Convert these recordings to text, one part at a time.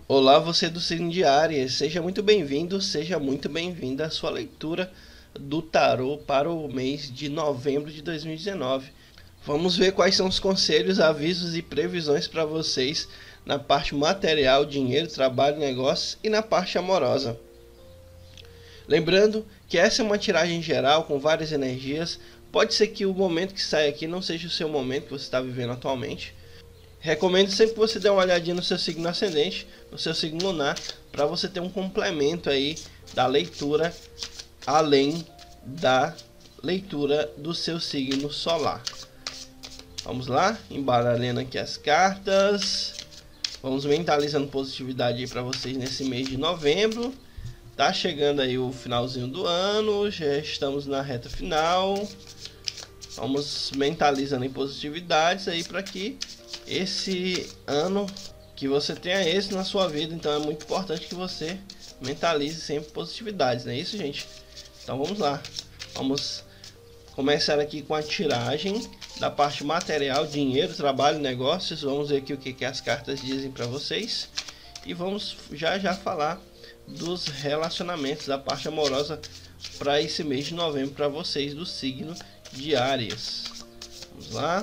Olá, você do signo de Áries, seja muito bem-vindo, seja muito bem-vinda à sua leitura do tarô para o mês de novembro de 2019. Vamos ver quais são os conselhos, avisos e previsões para vocês na parte material, dinheiro, trabalho, negócios e na parte amorosa. Lembrando que essa é uma tiragem geral com várias energias. Pode ser que o momento que sai aqui não seja o seu momento que você está vivendo atualmente. Recomendo sempre que você dê uma olhadinha no seu signo ascendente, no seu signo lunar, para você ter um complemento aí da leitura, além da leitura do seu signo solar. Vamos lá, embaralhando aqui as cartas. Vamos mentalizando positividade aí para vocês nesse mês de novembro. Tá chegando aí o finalzinho do ano, já estamos na reta final. Vamos mentalizando em positividades aí para que esse ano que você tenha esse na sua vida. Então é muito importante que você mentalize sempre positividades, não é isso, gente? Então vamos lá, vamos começar aqui com a tiragem da parte material, dinheiro, trabalho, negócios. Vamos ver aqui o que as cartas dizem para vocês e vamos já falar dos relacionamentos, da parte amorosa para esse mês de novembro para vocês do signo de Áries. Vamos lá.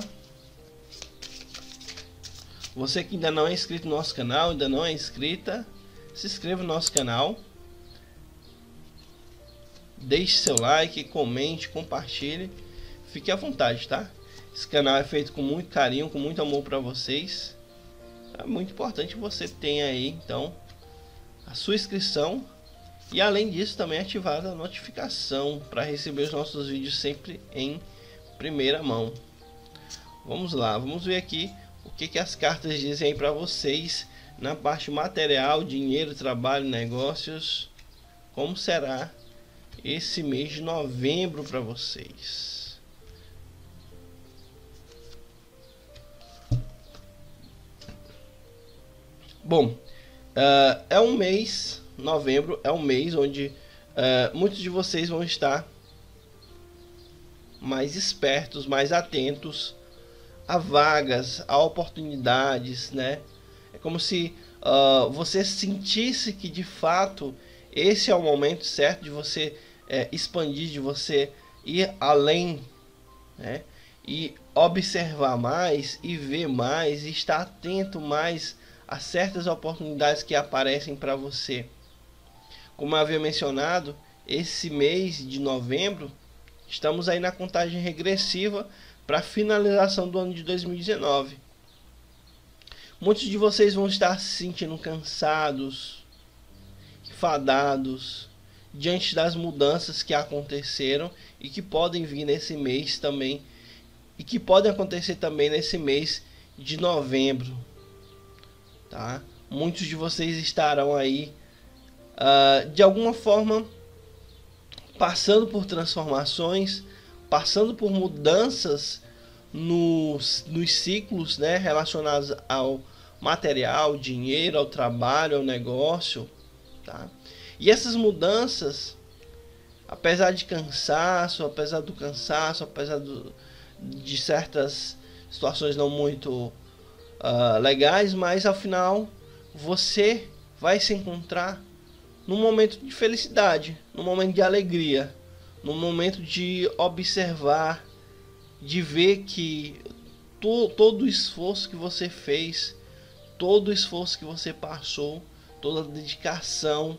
Você que ainda não é inscrito no nosso canal, ainda não é inscrita, se inscreva no nosso canal. Deixe seu like, comente, compartilhe. Fique à vontade, tá? Esse canal é feito com muito carinho, com muito amor para vocês. É muito importante que você tenha aí, então, a sua inscrição. E além disso, também ativar a notificação para receber os nossos vídeos sempre em primeira mão. Vamos lá, vamos ver aqui o que as cartas dizem aí para vocês na parte material, dinheiro, trabalho, negócios. Como será esse mês de novembro para vocês? Bom, é um mês, novembro é um mês onde muitos de vocês vão estar mais espertos, mais atentos a vagas, a oportunidades, né? É como se você sentisse que de fato esse é o momento certo de você expandir, de você ir além, né? E observar mais e ver mais e estar atento mais a certas oportunidades que aparecem para você. Como eu havia mencionado, esse mês de novembro estamos aí na contagem regressiva para a finalização do ano de 2019. Muitos de vocês vão estar se sentindo cansados, enfadados, diante das mudanças que aconteceram e que podem vir nesse mês também, e que podem acontecer também nesse mês de novembro, tá? Muitos de vocês estarão aí, de alguma forma, passando por transformações, passando por mudanças nos ciclos, né, relacionados ao material, dinheiro, ao trabalho, ao negócio, tá? E essas mudanças, apesar de cansaço, apesar de certas situações não muito legais, mas ao final você vai se encontrar num momento de felicidade, num momento de alegria, num momento de observar, de ver que todo o esforço que você fez, todo o esforço que você passou, toda a dedicação,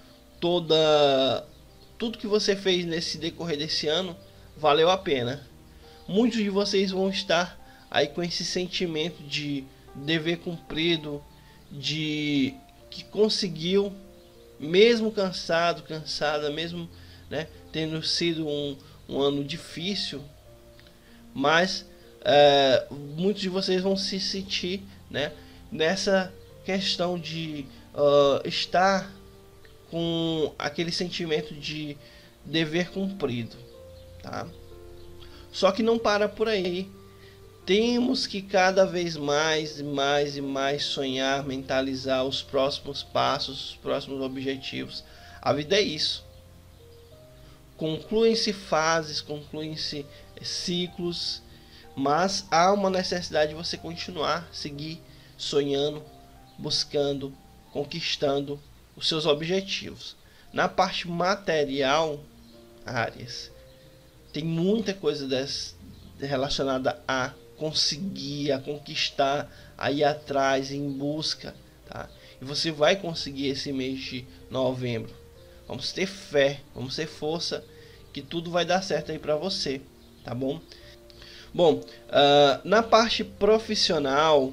tudo que você fez nesse decorrer desse ano valeu a pena. Muitos de vocês vão estar aí com esse sentimento de dever cumprido, de que conseguiu, mesmo cansada, mesmo, né, tendo sido um ano difícil, mas muitos de vocês vão se sentir, né, nessa questão de estar com aquele sentimento de dever cumprido, tá? Só que não para por aí. Temos que cada vez mais e mais sonhar, mentalizar os próximos passos, os próximos objetivos. A vida é isso. Concluem-se fases, concluem-se ciclos, mas há uma necessidade de você continuar, seguir sonhando, buscando, conquistando os seus objetivos. Na parte material, Áries, tem muita coisa relacionada a conseguir, a conquistar, a ir atrás, em busca, tá? E você vai conseguir esse mês de novembro. Vamos ter fé, vamos ter força, que tudo vai dar certo aí para você, tá bom? Bom, na parte profissional,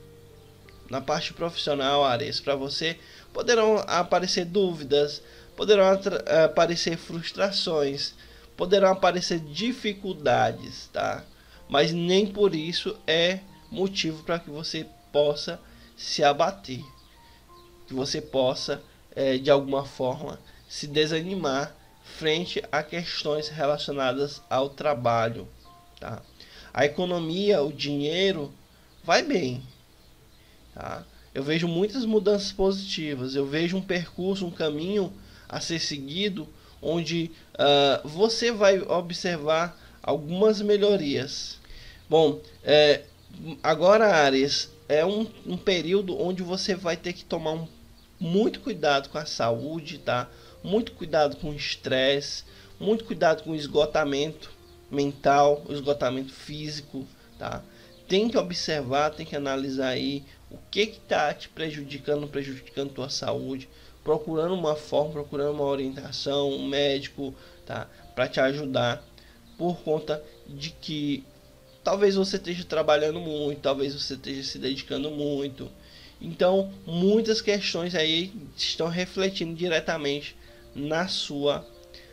Ares, para você poderão aparecer dúvidas, poderão aparecer frustrações, poderão aparecer dificuldades, tá? Mas nem por isso é motivo para que você possa se abater, que você possa de alguma forma se desanimar frente a questões relacionadas ao trabalho, tá? A economia, o dinheiro vai bem, tá? Eu vejo muitas mudanças positivas, eu vejo um percurso, um caminho a ser seguido, onde você vai observar algumas melhorias. Bom, agora, Áries, é um período onde você vai ter que tomar muito cuidado com a saúde, tá? Muito cuidado com o estresse, muito cuidado com o esgotamento mental, o esgotamento físico, tá? Tem que observar, tem que analisar aí o que está te prejudicando tua saúde, procurando uma forma, procurando uma orientação, um médico, tá? Para te ajudar, por conta de que talvez você esteja trabalhando muito, talvez você esteja se dedicando muito. Então, muitas questões aí estão refletindo diretamente na sua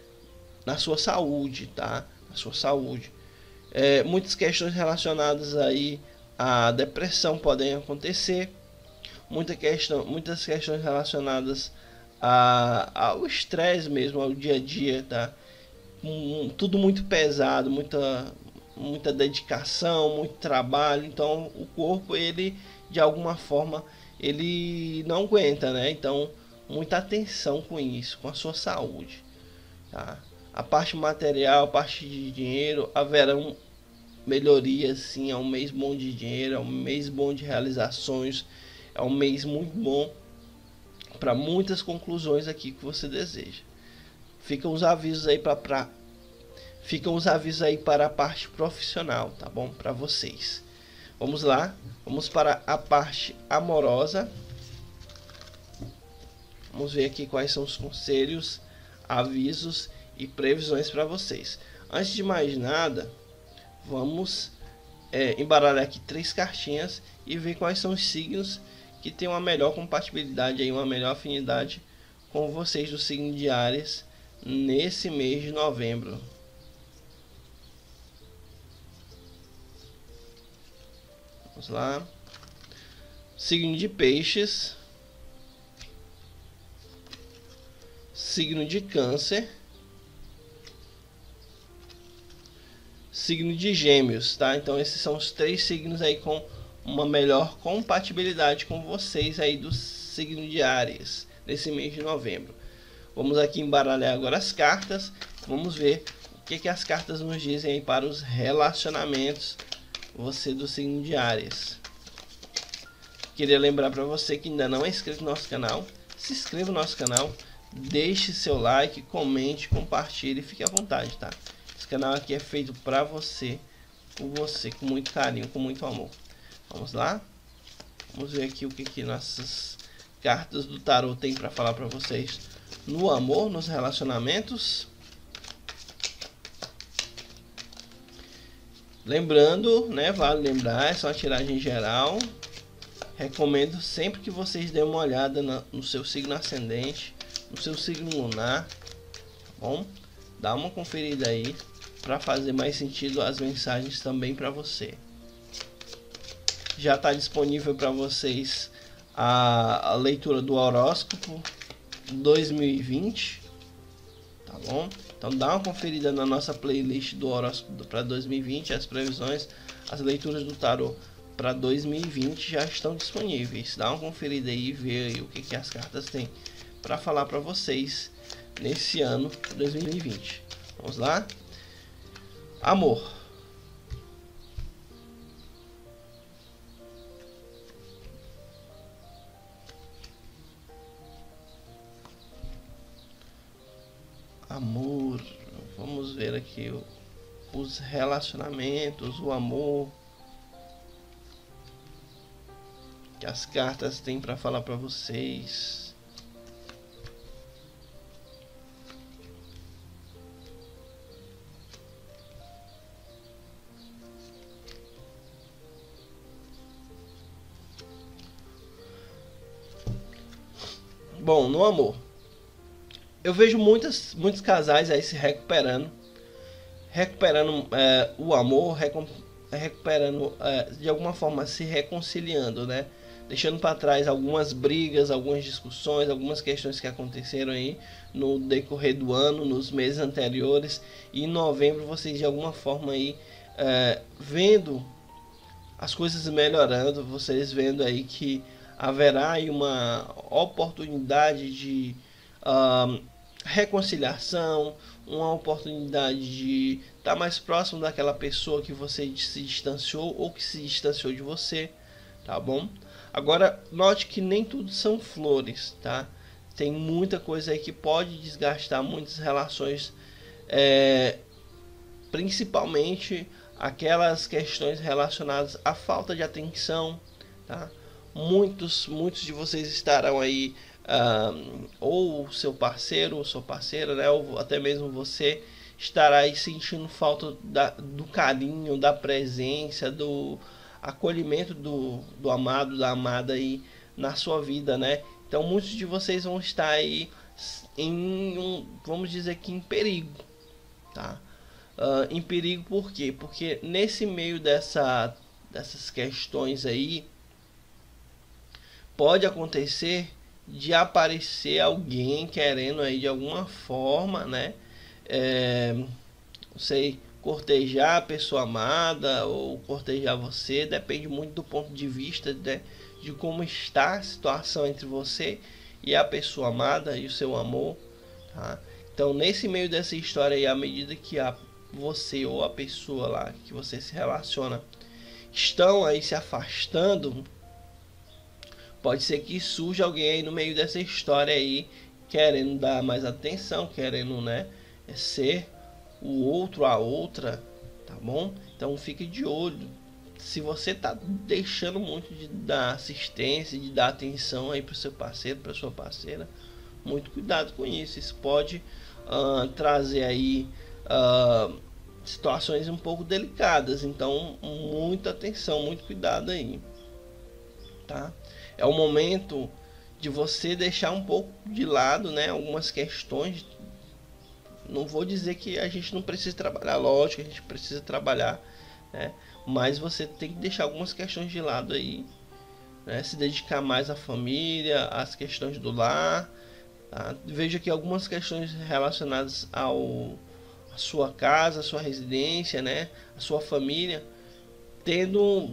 saúde, tá? Na sua saúde. Muitas questões relacionadas aí à depressão podem acontecer. Muitas questões relacionadas ao estresse mesmo, ao dia a dia, tá? Tudo muito pesado, muita dedicação, muito trabalho. Então o corpo, ele de alguma forma ele não aguenta, né? Então muita atenção com isso, com a sua saúde, tá? A parte material, a parte de dinheiro, haverão melhorias, sim. É um mês bom de dinheiro, é um mês bom de realizações, é um mês muito bom para muitas conclusões aqui que você deseja. Ficam os avisos aí para a parte profissional, tá bom? Para vocês. Vamos lá, vamos para a parte amorosa. Vamos ver aqui quais são os conselhos, avisos e previsões para vocês. Antes de mais nada, vamos embaralhar aqui 3 cartinhas e ver quais são os signos que tem uma melhor compatibilidade, aí, uma melhor afinidade com vocês do signo de Áries nesse mês de novembro. Vamos lá. Signo de Peixes, signo de Câncer, signo de Gêmeos, tá? Então esses são os 3 signos aí com uma melhor compatibilidade com vocês aí do signo de Áries nesse mês de novembro. Vamos aqui embaralhar agora as cartas. Vamos ver o que as cartas nos dizem aí para os relacionamentos, você do signo de Áries. Queria lembrar para você que ainda não é inscrito no nosso canal, se inscreva no nosso canal, deixe seu like, comente, compartilhe, fique à vontade, tá? Esse canal aqui é feito para você, por você, com muito carinho, com muito amor. Vamos lá? Vamos ver aqui o que nossas cartas do tarô tem para falar para vocês no amor, nos relacionamentos. Lembrando, né, vale lembrar, é só uma tiragem geral. Recomendo sempre que vocês dêem uma olhada no seu signo ascendente, no seu signo lunar, tá bom? Dá uma conferida aí para fazer mais sentido as mensagens também para você. Já está disponível para vocês a leitura do horóscopo 2020, tá bom? Então dá uma conferida na nossa playlist do horóscopo para 2020, as previsões, as leituras do tarô para 2020 já estão disponíveis. Dá uma conferida aí e vê aí o que as cartas têm para falar para vocês nesse ano 2020. Vamos lá? Amor. amor. Vamos ver aqui os relacionamentos, o amor que as cartas têm para falar para vocês. Bom, no amor, eu vejo muitos casais aí se recuperando o amor, recuperando de alguma forma, se reconciliando, né? Deixando para trás algumas brigas, algumas discussões, algumas questões que aconteceram aí no decorrer do ano, nos meses anteriores. E em novembro vocês de alguma forma aí vendo as coisas melhorando, vocês vendo aí que haverá aí uma oportunidade de reconciliação, uma oportunidade de estar mais próximo daquela pessoa que você se distanciou ou que se distanciou de você, tá bom? Agora, note que nem tudo são flores, tá? Tem muita coisa aí que pode desgastar muitas relações, principalmente aquelas questões relacionadas à falta de atenção, tá? Muitos de vocês estarão aí, ou seu parceiro ou sua parceira, né, ou até mesmo você estará aí sentindo falta do carinho, da presença, do acolhimento do amado, da amada aí na sua vida, né? Então muitos de vocês vão estar aí vamos dizer que em perigo, tá? Em perigo por quê? Porque nesse meio dessas questões aí, pode acontecer de aparecer alguém querendo aí de alguma forma, né? Não sei, cortejar a pessoa amada ou cortejar você, depende muito do ponto de vista, né, de como está a situação entre você e a pessoa amada e o seu amor, tá? Então nesse meio dessa história aí, à medida que você ou a pessoa lá que você se relaciona estão aí se afastando, pode ser que surja alguém aí no meio dessa história aí querendo dar mais atenção, querendo, né, ser o outro, a outra, tá bom? Então fique de olho. Se você tá deixando muito de dar assistência, de dar atenção aí pro seu parceiro, pra sua parceira, muito cuidado com isso. Isso pode trazer aí situações um pouco delicadas. Então muita atenção, muito cuidado aí, tá? É o momento de você deixar um pouco de lado, né, algumas questões. Não vou dizer que a gente não precisa trabalhar, lógico, a gente precisa trabalhar, né? Mas você tem que deixar algumas questões de lado aí, né? Se dedicar mais à família, às questões do lar, tá? Veja que algumas questões relacionadas à sua casa, à sua residência, né? A sua família, tendo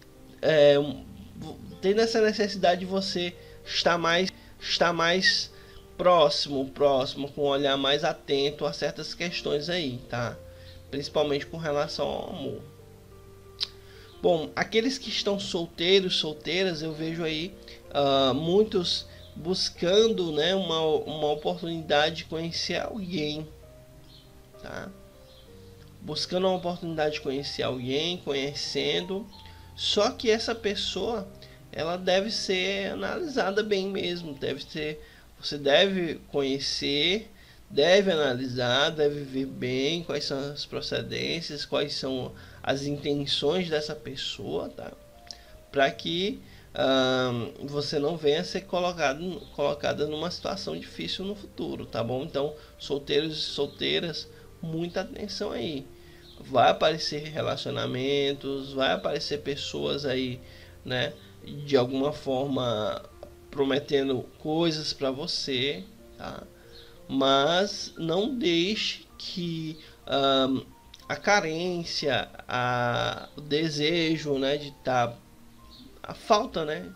essa necessidade de você estar mais próximo, com um olhar mais atento a certas questões aí, tá? Principalmente com relação ao amor. Bom, aqueles que estão solteiros, solteiras, eu vejo aí muitos buscando, né, uma oportunidade de conhecer alguém, tá? Buscando uma oportunidade de conhecer alguém, conhecendo. Só que essa pessoa, ela deve ser analisada bem mesmo, você deve conhecer, deve analisar, deve ver bem quais são as procedências, quais são as intenções dessa pessoa, tá? Para que você não venha a ser colocada numa situação difícil no futuro, tá bom? Então, solteiros e solteiras, muita atenção aí. Vai aparecer relacionamentos, vai aparecer pessoas aí, né, de alguma forma prometendo coisas para você, tá? Mas não deixe que a carência, o desejo, né, de estar, a falta, né,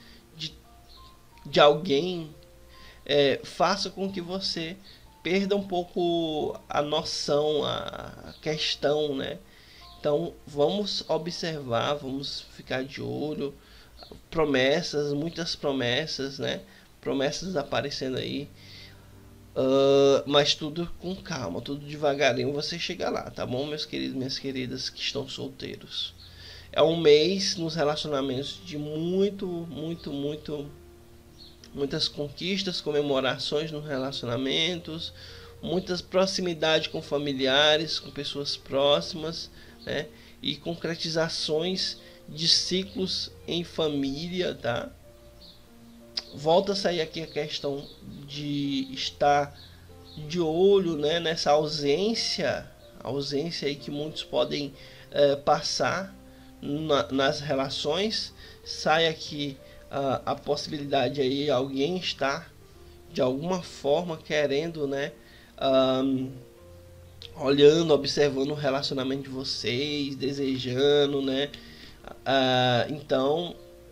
de alguém faça com que você perda um pouco a noção, a questão, né? Então vamos observar, vamos ficar de olho. Promessas, muitas promessas, né? Promessas aparecendo aí. Mas tudo com calma, tudo devagarinho você chega lá, tá bom, meus queridos, minhas queridas que estão solteiros. É um mês nos relacionamentos de muitas conquistas, comemorações nos relacionamentos, muitas proximidade com familiares, com pessoas próximas, né? E concretizações de ciclos em família, tá? Volta a sair aqui a questão de estar de olho, né, nessa ausência aí que muitos podem passar nas relações. Sai aqui a possibilidade aí alguém estar de alguma forma querendo, né, olhando, observando o relacionamento de vocês, desejando, né? Então,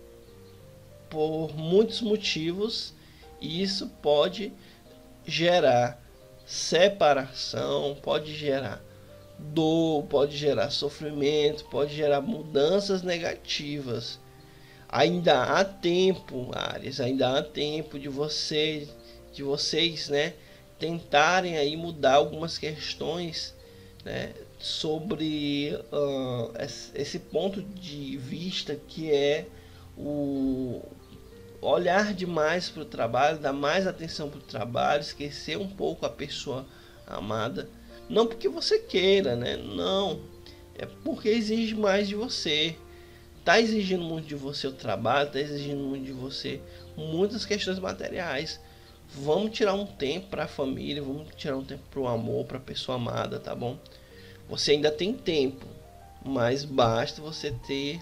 por muitos motivos, isso pode gerar separação, pode gerar dor, pode gerar sofrimento, pode gerar mudanças negativas. Ainda há tempo, Áries, ainda há tempo de vocês, né, tentarem aí mudar algumas questões, né, sobre esse ponto de vista que é o olhar demais para o trabalho, dar mais atenção para o trabalho, esquecer um pouco a pessoa amada. Não porque você queira, né? Não. É porque exige mais de você. Tá exigindo muito de você o trabalho, tá exigindo muito de você muitas questões materiais. Vamos tirar um tempo para a família, vamos tirar um tempo para o amor, para a pessoa amada, tá bom? Você ainda tem tempo, mas basta você ter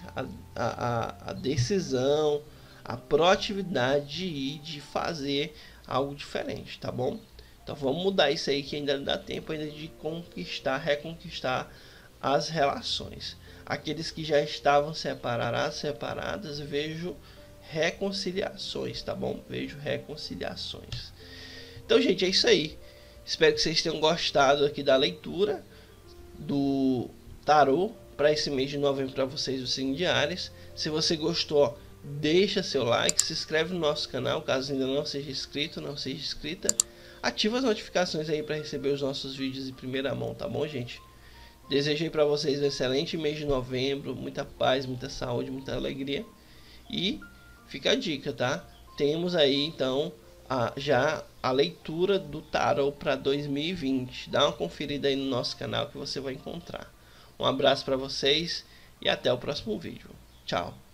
a decisão, a proatividade de ir, de fazer algo diferente, tá bom? Então vamos mudar isso aí que ainda dá tempo ainda de conquistar, reconquistar as relações. Aqueles que já estavam separadas, vejo reconciliações, tá bom? Vejo reconciliações. Então, gente, é isso aí. Espero que vocês tenham gostado aqui da leitura do tarô para esse mês de novembro para vocês, o signo de Áries. Se você gostou, deixa seu like, se inscreve no nosso canal, caso ainda não seja inscrito, não seja inscrita. Ativa as notificações aí para receber os nossos vídeos em primeira mão, tá bom, gente? Desejei para vocês um excelente mês de novembro, muita paz, muita saúde, muita alegria. E fica a dica, tá? Temos aí então já a leitura do tarot para 2020. Dá uma conferida aí no nosso canal que você vai encontrar. Um abraço para vocês e até o próximo vídeo. Tchau.